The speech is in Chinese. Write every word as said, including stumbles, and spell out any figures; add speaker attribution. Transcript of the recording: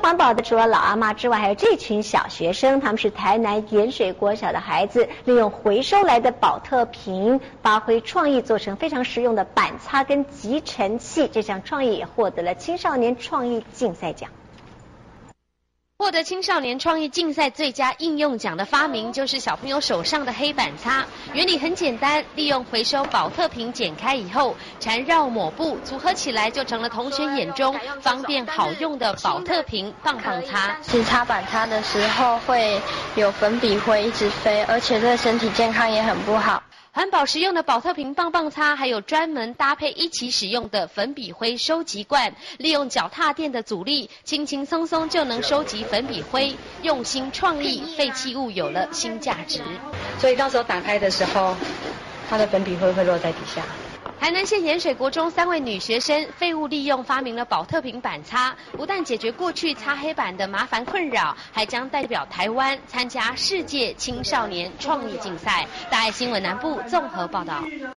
Speaker 1: 环保的除了老阿嬷之外，还有这群小学生，他们是台南盐水国小的孩子，利用回收来的保特瓶，发挥创意，做成非常实用的板擦跟集尘器。这项创意也获得了青少年创意竞赛奖。
Speaker 2: 获得青少年创意竞赛最佳应用奖的发明，就是小朋友手上的黑板擦。原理很简单，利用回收保特瓶剪开以后，缠绕抹布，组合起来就成了同学眼中方便好用的保特瓶棒棒擦。
Speaker 3: 洗擦板擦的时候会有粉笔灰一直飞，而且对身体健康也很不好。
Speaker 2: 环保实用的保特瓶棒棒擦，还有专门搭配一起使用的粉笔灰收集罐，利用脚踏垫的阻力，轻轻松松就能收集粉笔灰。用心创意，废弃物有了新价值。
Speaker 4: 所以到时候打开的时候，它的粉笔灰会落在底下。
Speaker 2: 台南县盐水国中三位女学生废物利用发明了保特瓶板擦，不但解决过去擦黑板的麻烦困扰，还将代表台湾参加世界青少年创意竞赛。大爱新闻南部综合报道。